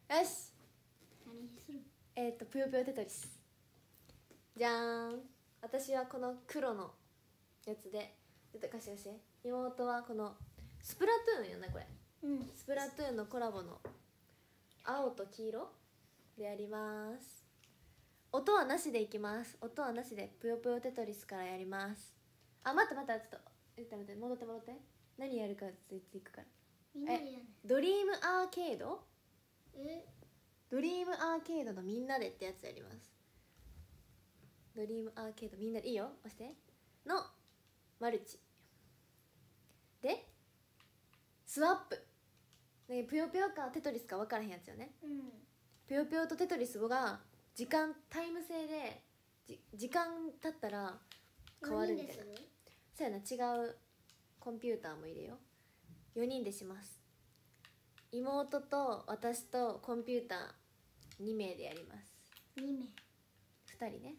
よし、 何する？ ぷよぷよテトリス。じゃーん。私はこの黒のやつで、ちょっと貸して貸して。妹はこのスプラトゥーンよね、これ。スプラトゥーンのコラボの青と黄色でやります。音はなしでいきます。音はなしでぷよぷよテトリスからやります。あ、待って待って、ちょっと待って、戻って戻って。何やるかついていくから。 みんなでやる。 ドリームアーケード、 え、 ドリームアーケードのみんなでってやつやります。ドリームアーケードみんなで、いいよ、押してのマルチでスワップ、ね、ぷよぷよかテトリスか分からへんやつよね。ぷよぷよとテトリスがタイム制で時間経ったら変わるみたいな。そうやな、違うコンピューターも入れよう。4人でします。妹と私とコンピューター2名でやります。 2名。 2人ね。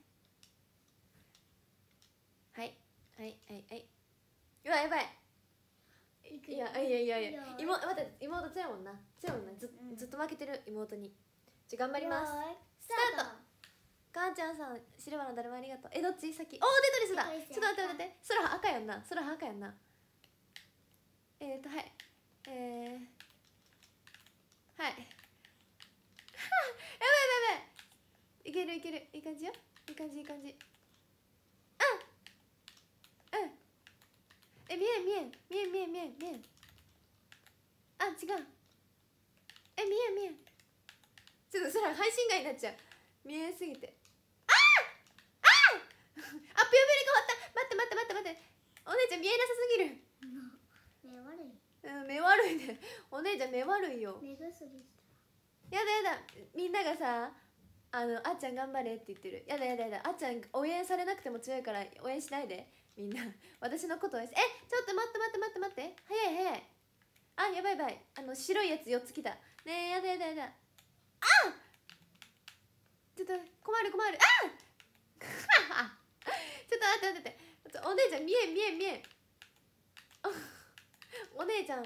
はいはいはいはい。うわ、やばい。いや妹、待って、妹強いもんな、強いもんな。ずっと負けてる妹に。頑張ります。 スタート。 母ちゃんさん、シルバーのだるまありがとう。どっち先？おー、テトリスだ。ちょっと待って待って。空赤やんな、空赤やんな。はい、はい。やばいやばいやばい。いけるいける、いい感じよ。いい感じいい感じ。見えん見えん見えん見えん見えん見えん。あ、違う。見えん見えん。ちょっとそれ配信外になっちゃう。見えすぎて。ぷよぷよに変わった。待って待って待って待って。お姉ちゃん見えなさすぎる。 目悪い。 目悪いね。お姉ちゃん目悪いよ。 目薬した。 やだやだ、みんながさ、あっちゃん頑張れって言ってる。やだやだやだ、あっちゃん応援されなくても強いから応援しないで。みんな私のこと応援して。ちょっと待って待って待って待って、早い早い。あ、やばいやばい。白いやつ4つ来た。ねえ、やだやだやだ。ちょっと困る困る。ちょっと待って待って待って。お姉ちゃん見えん見えん見えん。お姉ちゃん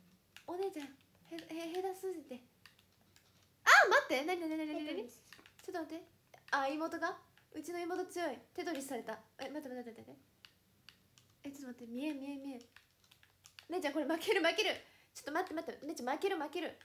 へだすぎて。待って、なになになになになに。ちょっと待って。妹が、うちの妹強い。テトリスされた。待って待って待って。ちょっと待って、見えん見えん見えん。姉ちゃんこれ負ける負ける。ちょっと待って待って、姉ちゃん負ける負ける。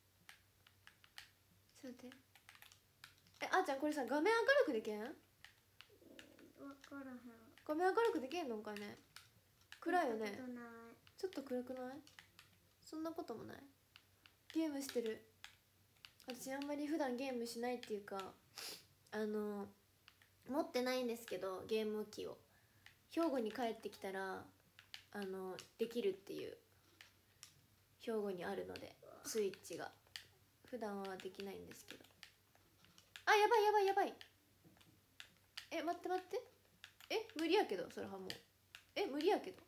ちょっと待って。あーちゃんこれさ、画面明るくできん？ わからへん。 画面明るくできんのかね。暗いよね。ちょっと暗くない？そんなこともない。ゲームしてる。私あんまり普段ゲームしないっていうか、持ってないんですけど、ゲーム機を兵庫に帰ってきたらできるっていう、兵庫にあるのでスイッチが。普段はできないんですけど。やばいやばいやばい。待って待って。無理やけど、それはもう無理やけど。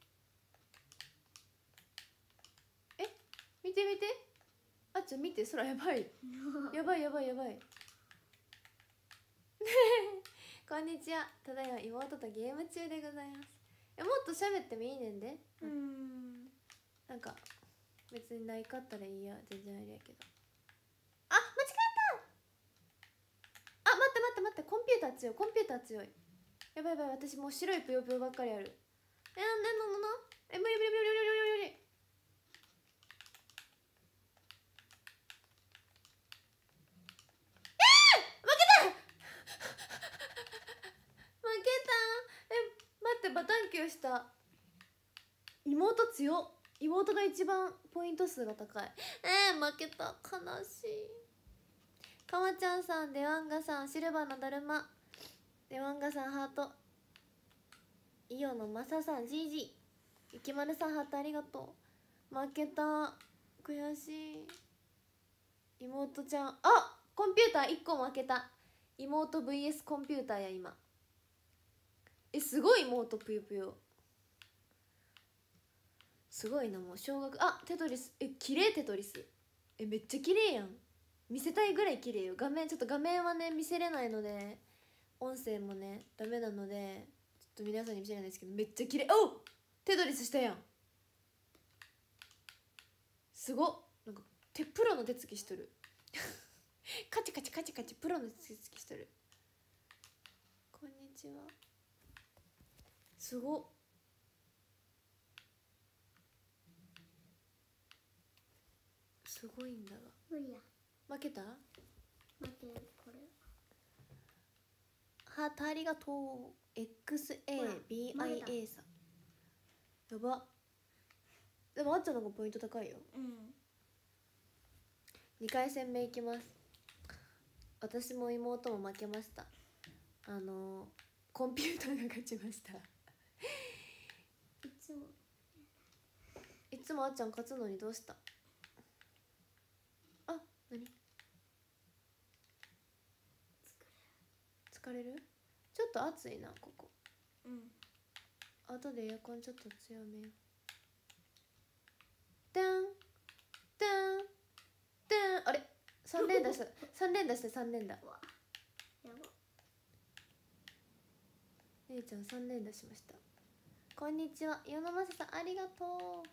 見て見て。見て、空やばい。やばいやばいやばい。こんにちは。ただいま妹とゲーム中でございます。もっと喋ってもいいねんで。なんか別にないかったらいいや、全然あれやけど。間違えた。待って待って待って、コンピューター強い、コンピューター強い。やばいやばい、私もう白いぷよぷよばっかりある。無理無理無理無理無理無理無理。待って、バタンキューした。妹強っ。妹が一番ポイント数が高い。負けた、悲しい。かまちゃんさん、デワンガさん、シルバーのだるま、デワンガさんハート、イオのマサさん GG、 ゆきまるさんハートありがとう。負けた、悔しい。妹ちゃん、コンピューター1個負けた。妹 VS コンピューターや今。すごい。妹ぷよぷよすごいな。もう小学、テトリス、綺麗。テトリスめっちゃ綺麗やん。見せたいぐらい綺麗よ。ちょっと画面はね見せれないので、音声もねダメなのでちょっと皆さんに見せれないですけど、めっちゃ綺麗。テトリスしたやん。すごっ。なんかプロの手つきしとる。 カチカチカチカチプロのつきつきしとる。こんにちは。すごっ。すごいんだが。 無理や。 負けた？ 待って、これ。 ハートありがとう。 XABIA さん。やば。でもあっちゃんの方がポイント高いよ。 うん。 2回戦目いきます。私も妹も負けました。コンピューターが勝ちました。いつもあっちゃん勝つのにどうした？あ、何？疲れる？ちょっと暑いなここ。 うん。 後でエアコンちょっと強めよ。ダンダンダン。あれ3連打した3連打して3連打。 うわ、やば。 姉ちゃん3連打しました。こんにちは、与那正さんありがとう。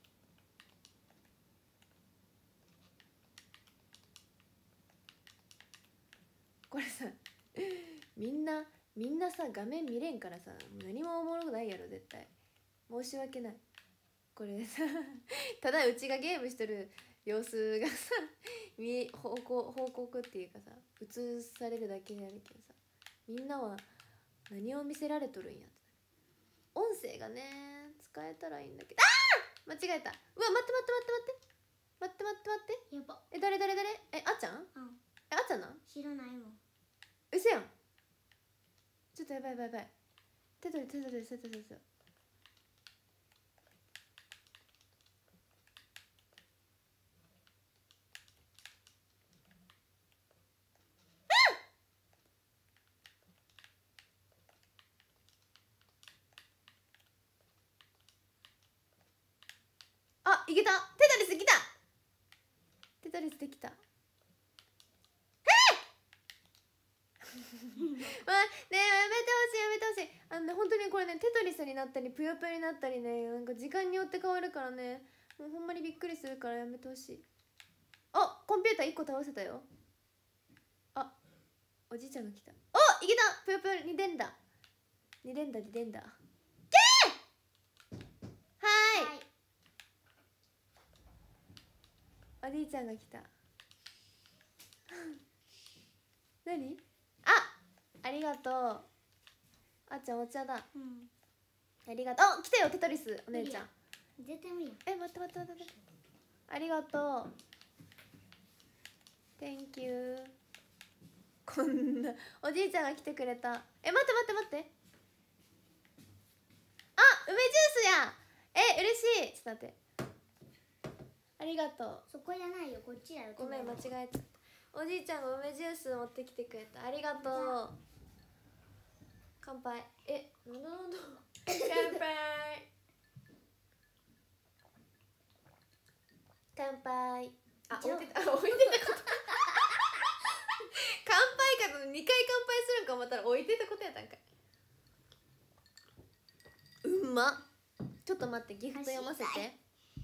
これさみんなさ画面見れんからさ、何もおもろくないやろ絶対。申し訳ない。これさただうちがゲームしてる様子がさ報告っていうかさ映されるだけであるけどさ、みんなは何を見せられとるんやって。音声がね使えたらいいんだけど、あー間違えた。うわ待ってやば。 誰あっちゃん？ うん。 あっちゃんなん？ 知らないもん。 うせやん。ちょっとやばい手取りあ、いけた。テトリスできた。テトリスできた。まあねえ、やめてほしい。本当にこれね、テトリスになったりぷよぷよになったりね、なんか時間によって変わるからね、もうほんまにびっくりするからやめてほしい。あ、コンピューター1個倒せたよ。あ、おじいちゃんが来た。お、いけた。ぷよぷよ2連打2連打けー。はーい、おじいちゃんが来た。何？ありがとう。あっちゃんお茶だ。 うん。 ありがとう。来てよテトリスお姉ちゃん。 絶対無理や。 待って。ありがとう。Thank you。こんなおじいちゃんが来てくれた。待って。あ、梅ジュースや。嬉しい。ちょっと待って。ありがとう。 そこじゃないよ、こっちやよ。 ごめん間違えちゃった。おじいちゃんが梅ジュース持ってきてくれた。ありがとう。乾杯。飲んだ乾杯。乾杯。置いてたこと乾杯かと2回乾杯するんか思ったら置いてたことやったんかい。うんまっ。ちょっと待って、ギフト読ませて。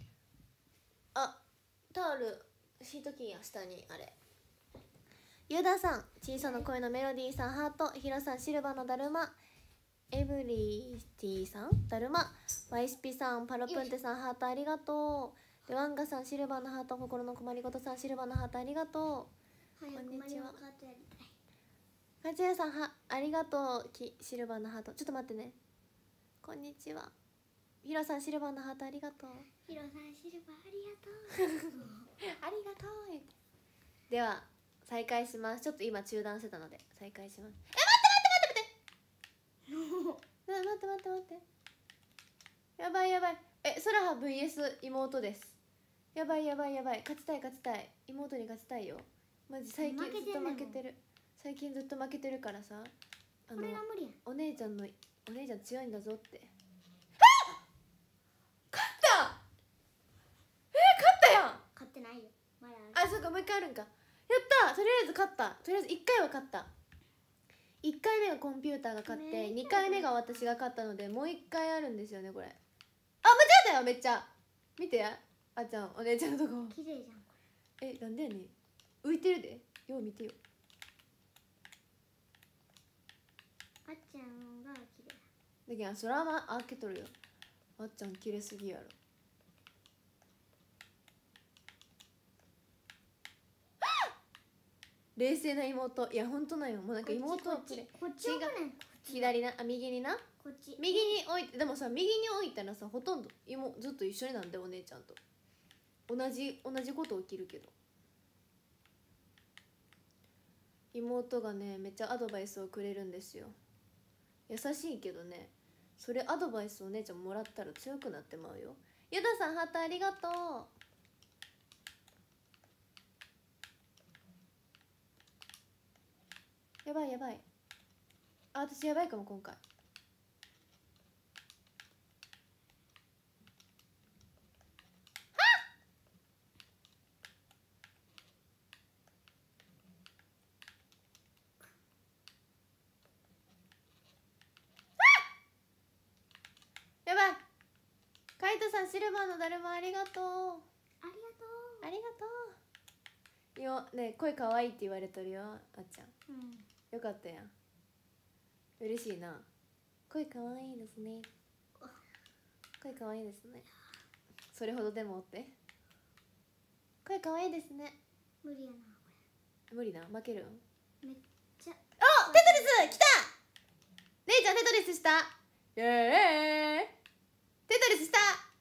タオル敷いときんや、下にあれ。ゆうださん、小さな声のメロディーさんハート、ひろさんシルバーのだるま、エブリティさんだるま、ワイスピさんパロプンテさんハートありがとう。でワンガさんシルバーのハート、心の困りごとさんシルバーのハートありがとう。 こんにちは。 かちやさんありがとう。シルバーのハート、ちょっと待ってね。こんにちは。ひろさんシルバーのハートありがとう。 ひろさんシルバーありがとう。 ありがとう。では再開します。ちょっと今中断してたので再開します。待ってやばいソラハ VS 妹です。やばい勝ちたい。妹に勝ちたいよマジ。最近ずっと負けてる。からさ、 これが無理や。 お姉ちゃん強いんだぞって。勝ったやん。 勝ってないよ、まだあ、そうか、もう一回あるんか。やった。とりあえず勝った。とりあえず1回は勝った。1回目がコンピューターが勝って2回目が私が勝ったので、もう1回あるんですよねこれ。あ、間違えたよめっちゃ。見てあっちゃん、お姉ちゃんのとこ。 綺麗じゃんこなんでやねん。 浮いてるで、よう見てよ。 あっちゃんが綺麗。 だけどそらま開けとるよ。あっちゃん綺麗すぎやろ。冷静な妹。いやほんとなんよ。もうなんか妹はこっちこっち置くねん。 左な、あ右にな、 こっち。 右に置いて、でもさ右に置いたらさほとんどずっと一緒になんで、お姉ちゃんと同じこと起きるけど、妹がねめっちゃアドバイスをくれるんですよ。優しいけどね、それアドバイスお姉ちゃんもらったら強くなってまうよ。ゆださんハートありがとう。やばいやばい、あ私やばいかも今回。やばい、カイトさんシルバーのだるまありがとう。 ありがとう。 ありがとうよ。ね声かわいいって言われとるよ、あっちゃん。よかったやん、嬉しいな。声かわいいですね、声かわいいですね。それほどでもって声かわいいですね。 無理やな無理な、負けるん。 これ。めっちゃ。 あ、テトリス来た。姉ちゃんテトリスした。イエーイ、テトリスした。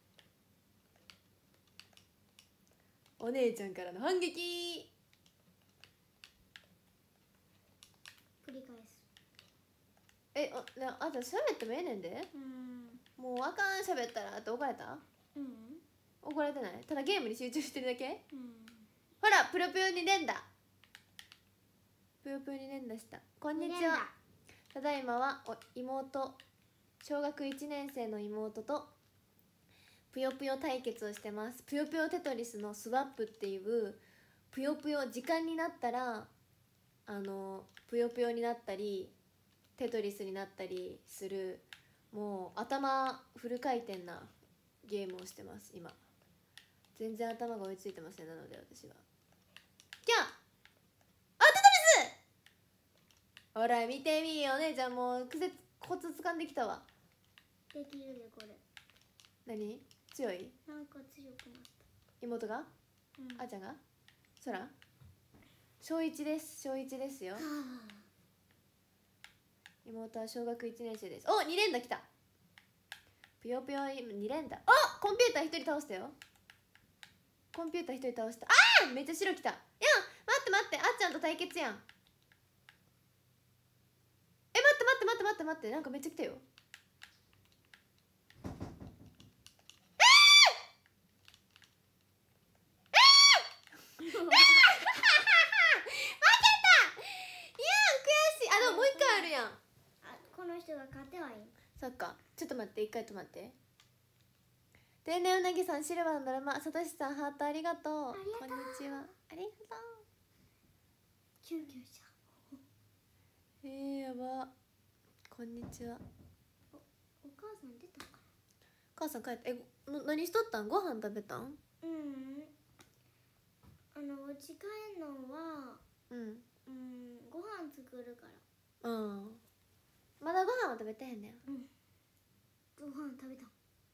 お姉ちゃんからの反撃。 繰り返す。 あんた喋ってもええねんで。もうあかん、喋ったらって怒られた。怒られてない、ただゲームに集中してるだけ。ほらぷよぷよに連打、ぷよぷよに連打した。こんにちは。ただいまは妹、小学1年生の妹とぷよぷよ対決をしてます。ぷよぷよテトリスのスワップっていうぷよぷよ、時間になったらぷよぷよになったりテトリスになったりする、もう頭フル回転なゲームをしてます今。全然頭が追いついてません。なので私はキャー、あテトリス、ほら見てみよ、お姉ちゃんもうコツ掴んできたわ。 できるでこれ。 何強い、 なんか強くなっ妹が、 た。 あーちゃんが、そら小1です、小1ですよ。妹は小学1年生です。お、2連打きた。ぷよぷよ2連打。あ、コンピューター1人倒したよ。コンピューター1人倒した。あーめっちゃ白きた。いや待って待って、あっちゃんと対決やん。待って待って待って待って待って、なんかめっちゃ来たよ。でももう一回あるやん。 この人が勝てはいい。 そっか、ちょっと待って、一回止まって。天然うなぎさん、シルバーのドラマ、さとしさん、ハートありがとう。 ありがとう。 こんにちは。ありがと救急車。 う。やば。こんにちは。 お母さん出たか母さん帰って、何しとったん？ご飯食べたん？ うち帰んのはうん。 ご飯作るから。 まだご飯は食べてへんねん。 ご飯食べた。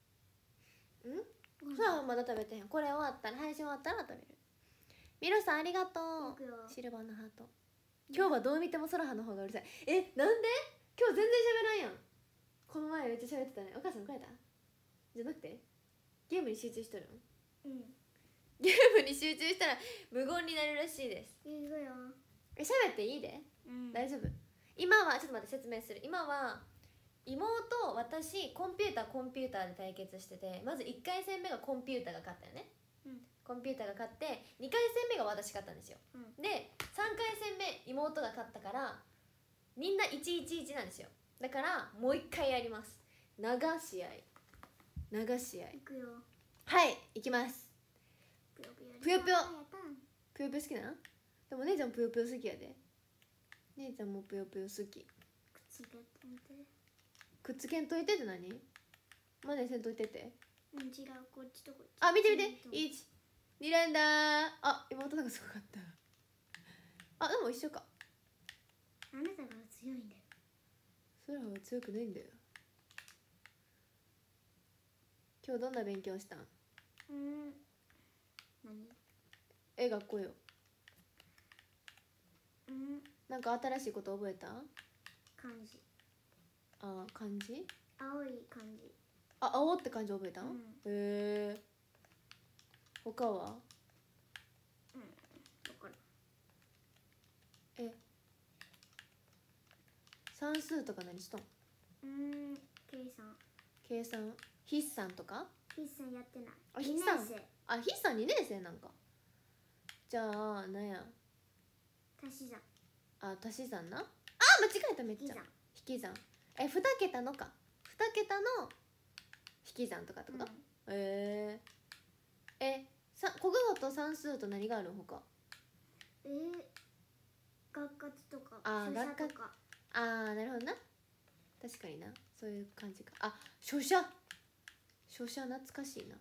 そう、まだ食べてへん。これ終わったら、配信終わったら食べる。ミロさんありがとう。シルバーのハート。今日はどう見てもソラハの方がうるさい。なんで？今日全然喋らんやん。この前めっちゃ喋ってたね。お母さん帰った？じゃなくてゲームに集中しとるの？ゲームに集中したら無言になるらしいです。 いいよ。 喋っていいで、大丈夫。今はちょっと待って、説明する。今は妹、私、コンピューターで対決してて、まず1回戦目がコンピューターが勝ったよね。コンピューターが勝って2回戦目が私勝ったんですよ。で3回戦目妹が勝ったからみんな111なんですよ。だからもう1回やります。長試合。 いくよ。 はい、いきます。 ぷよぷよぷよぷよ好きな？でも姉ちゃんぷよぷよ好きやで。姉ちゃんもぷよぷよ好き。くっつけんといてって何？マネせんといてって。 違う、こっちとこっち。 あ、見て見て。1、2連打。あ、妹のがすごかった。 あ、でも一緒か。 あなたが強いんだよ。 空は強くないんだよ。今日どんな勉強したん？ 何？ 学校よ。なんか新しいこと覚えた？ 漢字。 あ、漢字？ 青い漢字。 あ、青って漢字覚えたん？へえ。他は？ わかる。 算数とか何しとん？ 計算。 計算？筆算とか？ 筆算やってない。 あ、 2 筆算。 年生。 あ、筆算2年生なんか。じゃあなんや。 足し算。 あ、足し算な。あ、間違えた。めっちゃ引き算。2桁のか。2桁の引き算とかってこと？国語と算数と何があるほか？ 学活とかあ、 書写とか。 あー、なるほどな。確かにな、そういう感じか。あ、書写懐かしいな。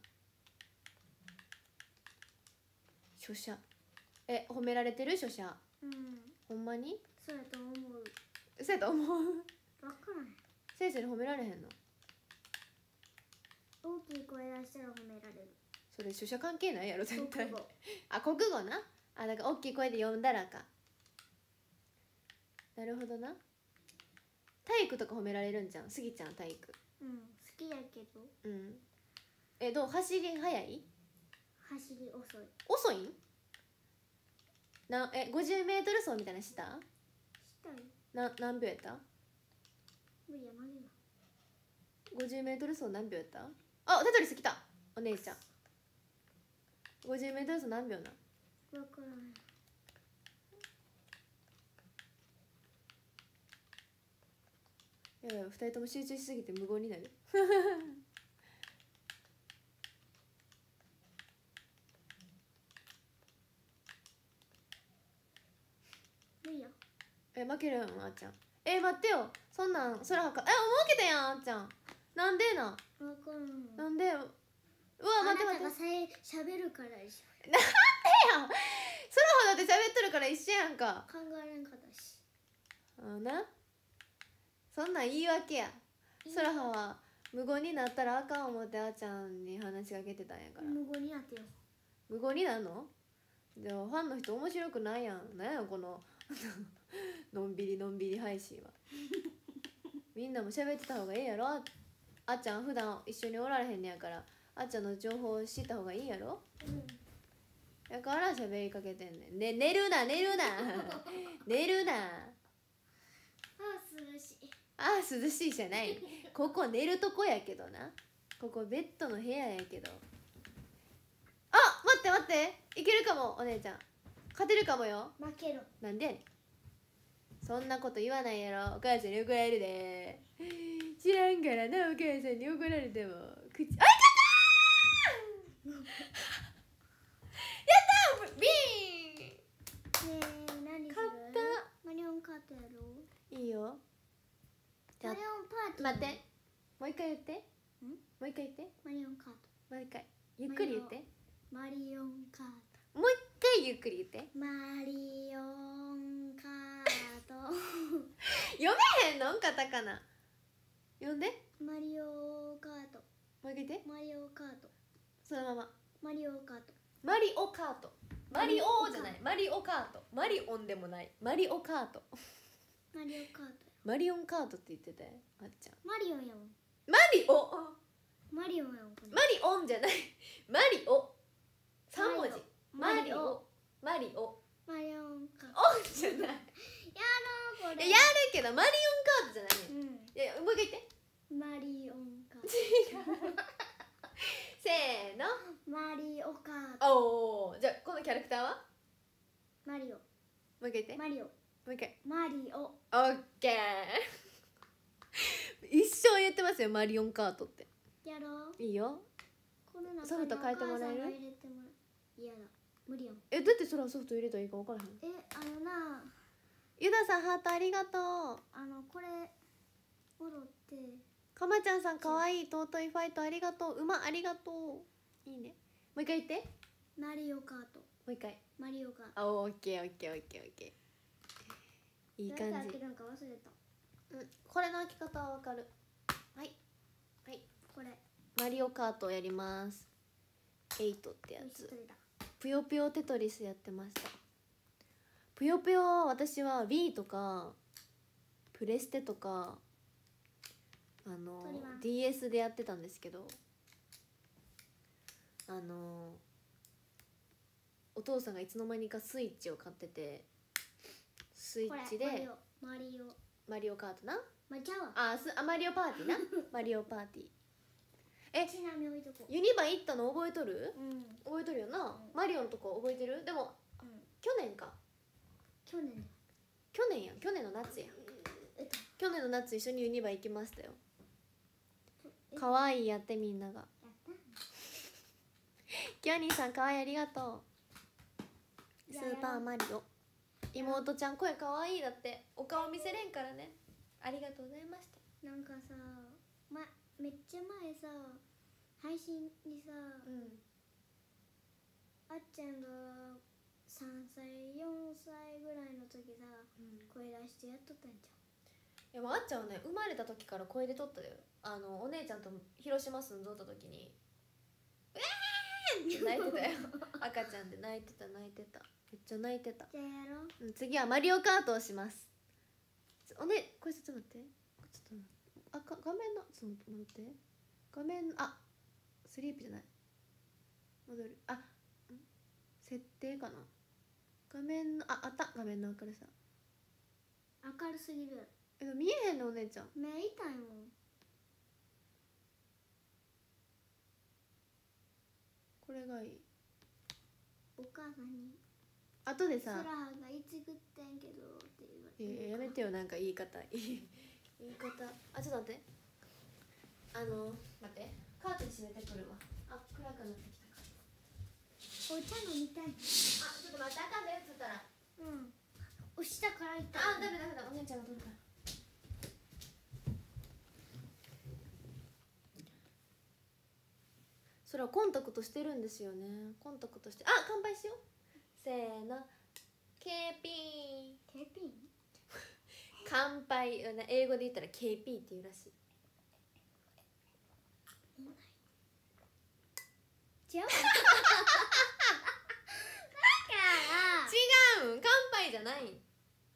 書写褒められてる？書写。ほんまに？ そうやと思う。 そうやと思う。 分からん。 先生に褒められへんの？ 大きい声出したら褒められる。 それ書写関係ないやろ絶対。 国語。 あ、国語な。あ、だから大きい声で読んだらか。なるほどな。体育とか褒められるんじゃん。スギちゃん体育。 好きやけど。 どう？走り速い？ 走り遅い。 遅いん？50メートル走みたいなのした？ したよ。 何秒やった？ 無理や、まげや。 50メートル走何秒やった？あ、テトリス来た。お姉ちゃん。50メートル走何秒な？ 分からない。 いやいや、2人とも集中しすぎて無言になる。 無理や。 負けるん？あっちゃん。待ってよ。そんなん空はかもう負けたやん。あっちゃんなんでな。 分からん。 なんで？うわ、待って待って。 あなたがしゃべるから一緒。 なんでや。空はだって喋っとるから一緒やんか。 考えれんかったし。 な、そんなん言い訳や。空はは無言になったらあかん思ってあーちゃんに話しかけてたんやから。 無言になってよ。 無言になるの？でもファンの人面白くないやん。なんやこののんびりのんびり配信は。みんなも喋ってた方がいいやろ。あっちゃん普段一緒におられへんねやから、あっちゃんの情報を知った方がいいやろ。だから喋りかけてんねん。寝るな寝るな寝るな。 涼しい。 あー涼しいじゃない。ここ寝るとこやけどな。ここベッドの部屋やけど。あ、待って待って、いけるかも。お姉ちゃん勝てるかもよ。 負けろ。なんでやねん。そんなこと言わないやろ。お母さんに怒られるで。知らんからな。お母さんに怒られても口。あ、勝ったやったー。ビーン。 ねえ、何する？ 勝った。 マリオンカートやろう。 いいよ。じゃあマリオンパーティー。 待って、もう一回言って。もう一回言って。 マリオンカート。 もう一回ゆっくり言って。 マリオンカート。 もう一回ゆっくり言って。 マリオンカート。 読めへんの？カタカナ読んで。 マリオカート。 もう一回言って。 マリオカート。 そのまま。 マリオカート。 マリオカート。マリオじゃない。マリオカート。マリオンでもない。マリオカート。 マリオカート。 マリオンカートって言ってたよ、あっちゃん。 マリオンやもん。 マリオ。 マリオンやもん。 マリオンじゃない。マリオ。3文字。マリオ。マリオ。 マリオンカート。 オンじゃない。 やろうこれ。 やるけどマリオンカートじゃないね。いや、もう一回言って。 マリオンカート。 せーの。 マリオカート。 おお、じゃあこのキャラクターは？ マリオ。 もう一回言って。 マリオ。 もう一回。 マリオ。 オッケー。一生言ってますよ、マリオンカートって。 やろう。 いいよ。 この中ソフト変えてもらえる？ いやだ、無理やん。 だってそれはソフト入れたらいいか分からへん。ゆださんハートありがとう。 これもろって。 かまちゃんさんかわいい尊いファイトありがとう。馬ありがとう。いいね。もう一回言って。 マリオカート。 もう一回。 マリオカート。 あ、オッケーオッケーオッケーオッケー。 いいどうや感じ。 って開けるんか忘れた。 うん、これの開き方はわかる。はいはい。 これマリオカートをやります。8ってやつ。 一人だ。 ぷよぷよテトリスやってました。ぷよぷよは私は Wii とかプレステとか鳥は DS でやってたんですけど、お父さんがいつの間にかスイッチを買ってて、スイこれッチでマリオマリオカートな、 ちゃうわ。 マリオパーティーなマリオパーティー。え、 ちなみに置いとこう。 ユニバ行ったの覚えとる？ うん覚えとるよな、 うんマリオのとこ覚えてる？でも去年か、 去年だよ。 去年やん、去年の夏やん。去年の夏一緒にユニバ行きましたよ。かわいいやって、みんなが。 やったキャニーさんかわいい、ありがとう。 じゃあスーパーマリオ。妹ちゃん声かわいいだって。お顔見せれんからね。ありがとうございました。 なんかさ、めっちゃ前さ、配信にさ、あっちゃんが3歳4歳ぐらいの時さ、声出してやっとったんじいや、あっちゃんはね、生まれた時から声で撮ったよ。お姉ちゃんと広島住んどった時に「うえーん!」って泣いてたよ。赤ちゃんで泣いてた、泣いてた、めっちゃ泣いてた。 ゃん。じゃあやろう。 次はマリオカートをします。これちょっと待って、ちょっと待って、画面のちょっと待って、画面スリープじゃない、戻る。設定かな。画面のあった画面の明るさ。 明るすぎる。 見えへんのお姉ちゃん。 目痛いもん。 これがいい。 お母さんに後でさ、 空がいつぐってんけどって言われて。 やめてよ、なんか言い方言い方。ちょっと待って、待ってカーテン閉めてくるわ。暗くなってきたから。 お茶飲みたい。 ちょっと待って、あかんで映ったら。 下から痛い。 ダメダメだ、お姉ちゃんが取るから。それはコンタクトしてるんですよね。コンタクトして、乾杯しよう。せーの、ケーピー。 ケーピン乾杯、英語で言ったら KP っていうらしい。 違う違うん、乾杯じゃない。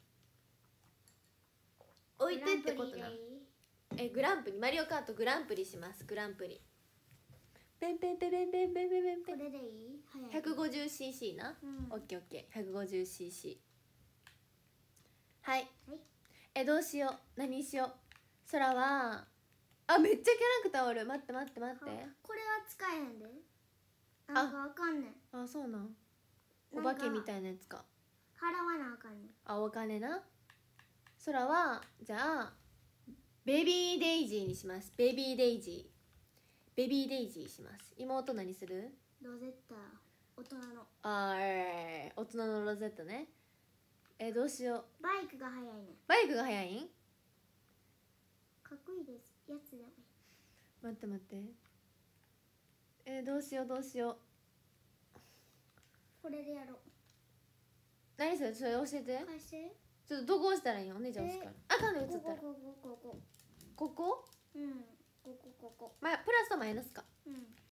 置いてってことな。グランプリ、マリオカートグランプリします。グランプリ。ペンペンペンペンペンペンペンペンペン。 これでいい？早い。 150cc な。オッケーオッケー。150cc。はい。どうしよう。何しよう。空はめっちゃキャラクターおる。待って待って待って。 これは使えへんで。なんかわかんねん。 そうなん。お化けみたいなやつか。 払わなあかんねん。 お金な。空はじゃあベビーデイジーにします。ベビーデイジー。ベビーデイジーします。妹何する？ ロゼッタ。大人の。 大人のロゼッタね。どうしよう。 バイクが速いねん。 バイクが速いん？ かっこいいです。やつでもいい。 待って待って。どうしようどうしよう。 これでやろう。 何それ？それ教えて。 貸して。 ちょっとどこ押したらいいの？お姉ちゃん押すから。かんで映ったら。 ここ。 ここ？ うん。ここ。 プラスとマイナスか。